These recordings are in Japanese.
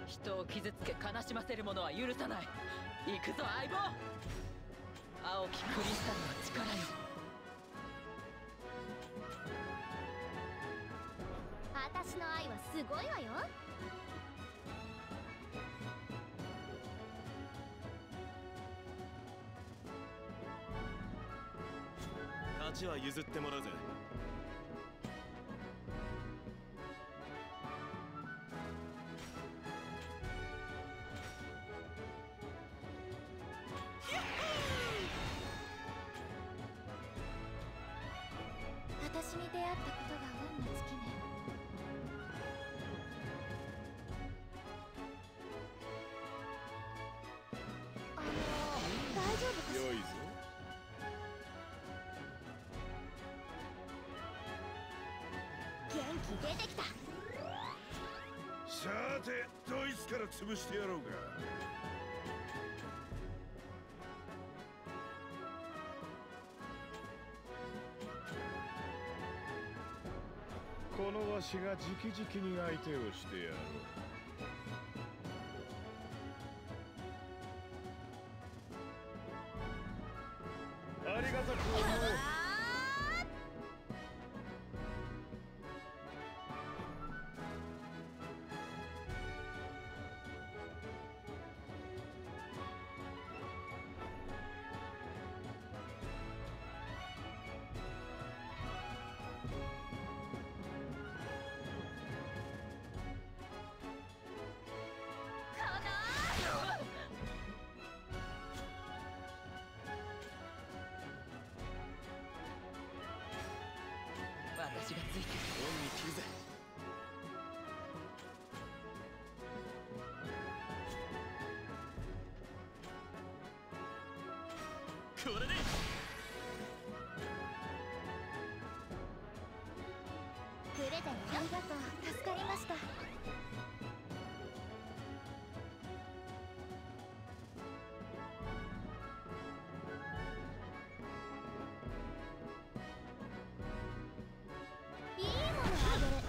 人を傷つけ悲しませる者は許さない。行くぞ相棒。青きクリスタルの力よ。 私の愛はすごいわよ。 勝ちは譲ってもらうぜ。 私に出会ったことが運の尽きね。大丈夫かしら。 良いぞ。 元気出てきた。 さてドイツから潰してやろうか。このわしが直々に相手をしてやろう。ありがたく思う。 私がついてる。 恩に着るぜ。これでプレゼントありがとう。助かりました。いいものあげる。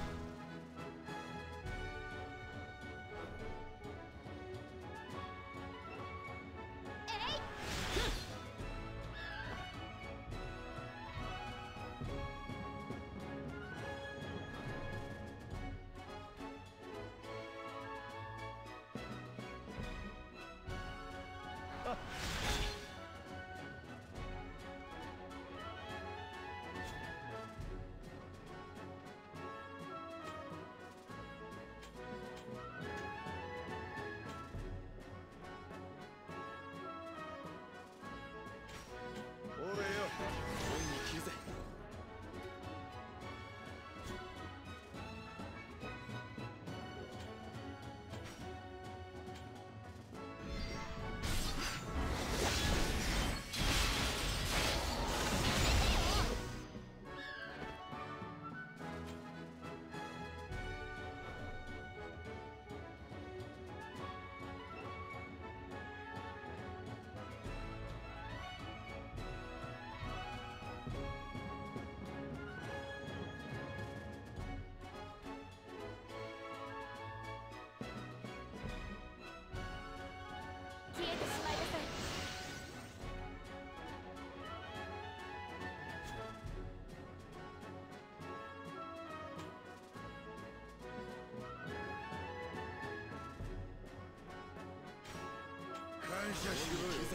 俺よ。 恩に着るぜ。 消えてしまいなさい。 感謝しろよ。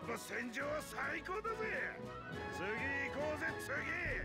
ぱ戦場は最高だぜ。次行こうぜ次。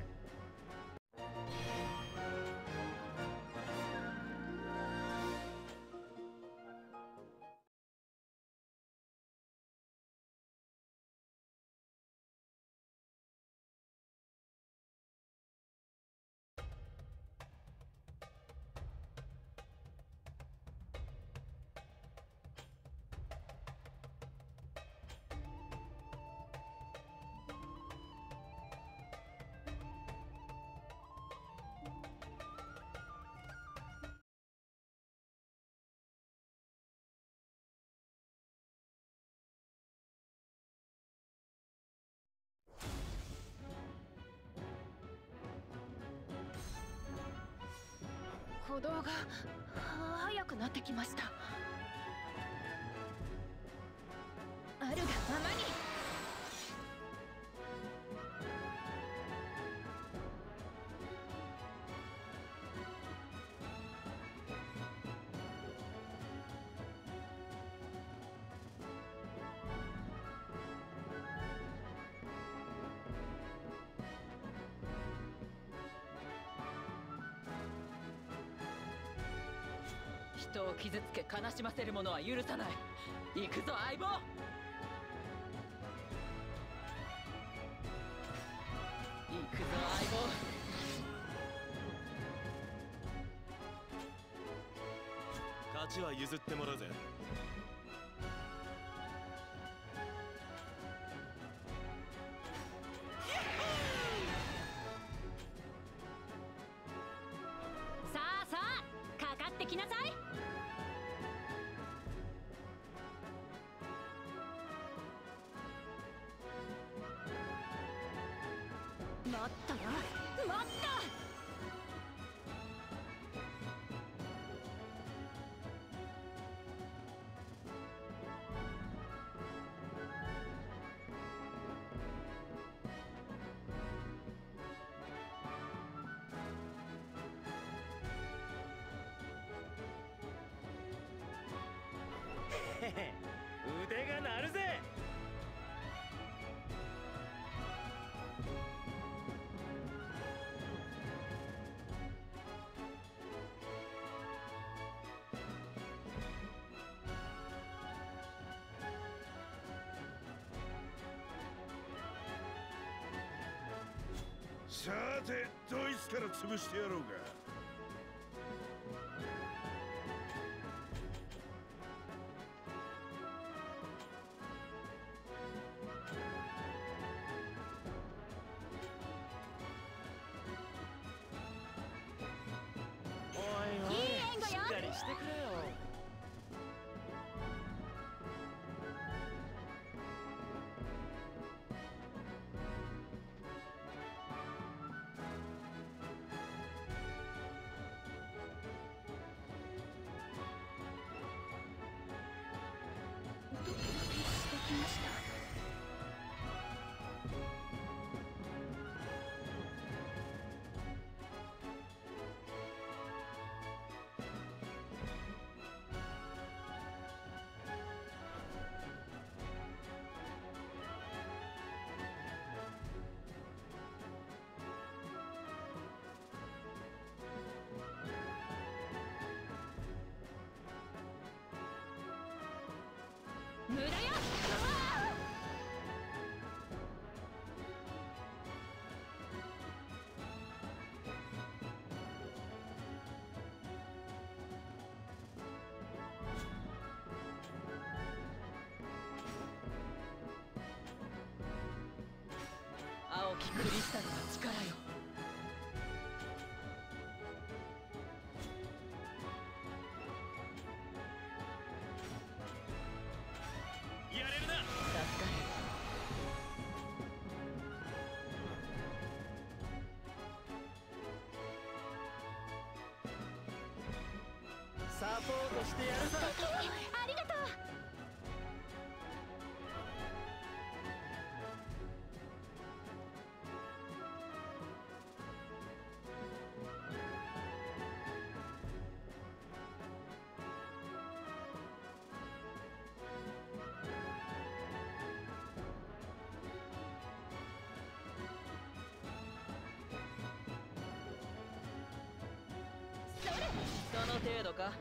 鼓動が速くなってきました。あるがままに。 人を傷つけ悲しませる者は許さない。行くぞ相棒。行くぞ相棒。 勝ちは譲ってもらうぜ。 さあさあ、かかってきなさい。もっとよ、もっと。 腕が鳴るぜ。 さてドイツから潰してやろうか。 おいおい、 いい援護よ。 しっかりしてくれよ。 ドキドキしてきました。無駄よ。 青きクリスタルの力よ。 やれるな。 助かる。 サポートしてやるぞ。 ありがとう。 程度か。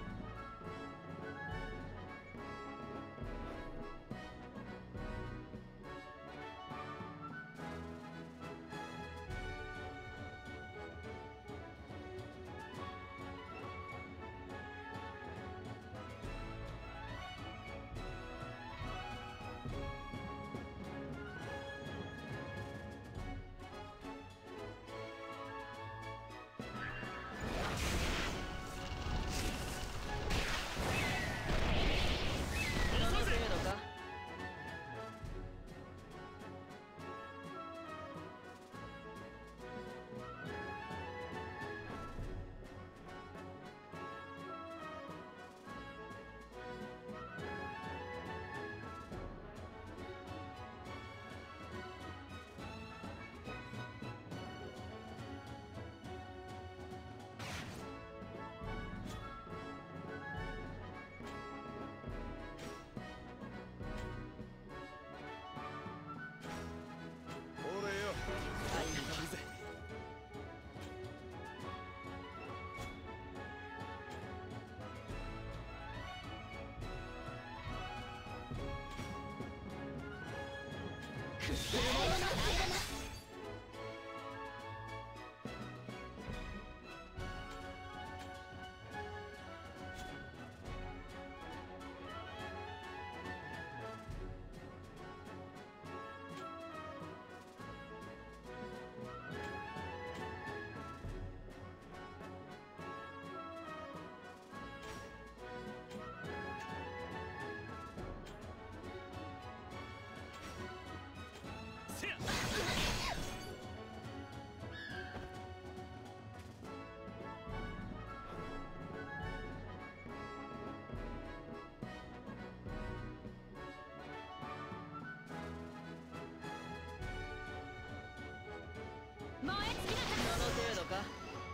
燃え尽きなさい。 その程度か。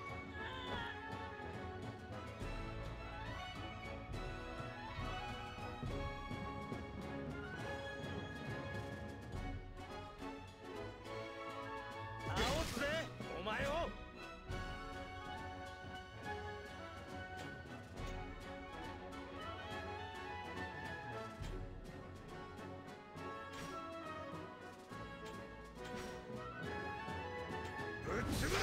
倒すぜお前を。 ぶっ潰れろ。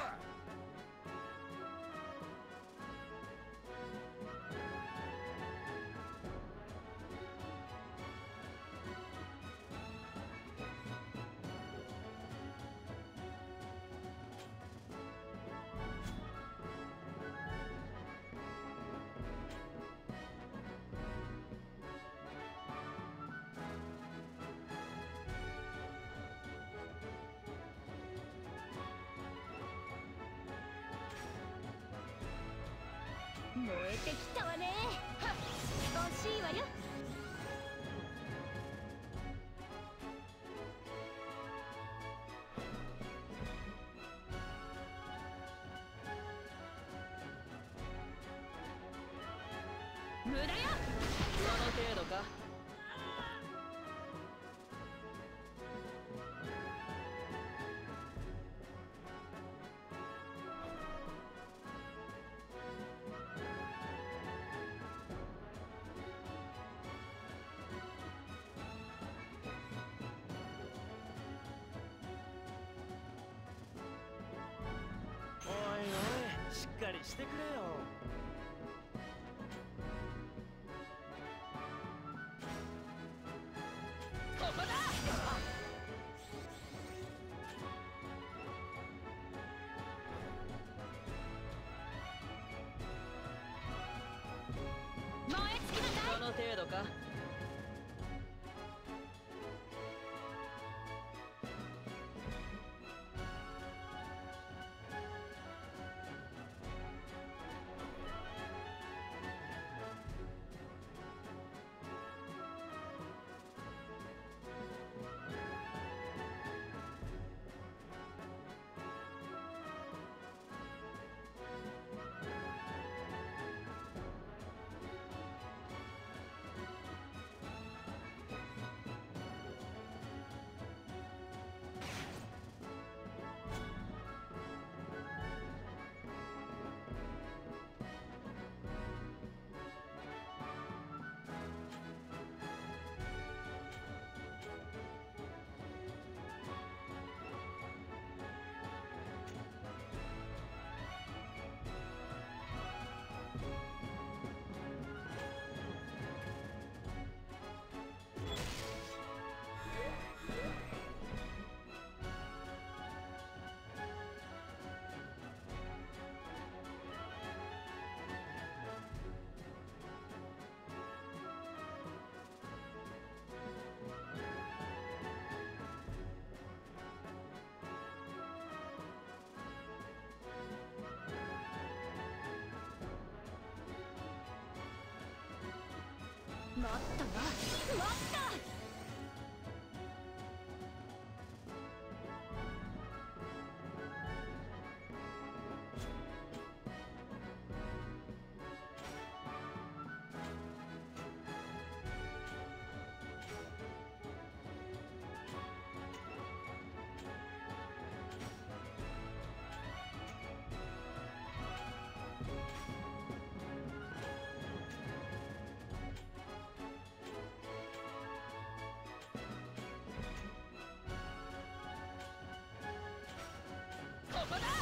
燃えてきたわね。はっ、惜しいわよ。無駄よ。 その程度か。 おいおい、しっかりしてくれよ。 ここだ。 燃え尽きなさい。 その程度か。 もっとよ、もっと。 ここだ。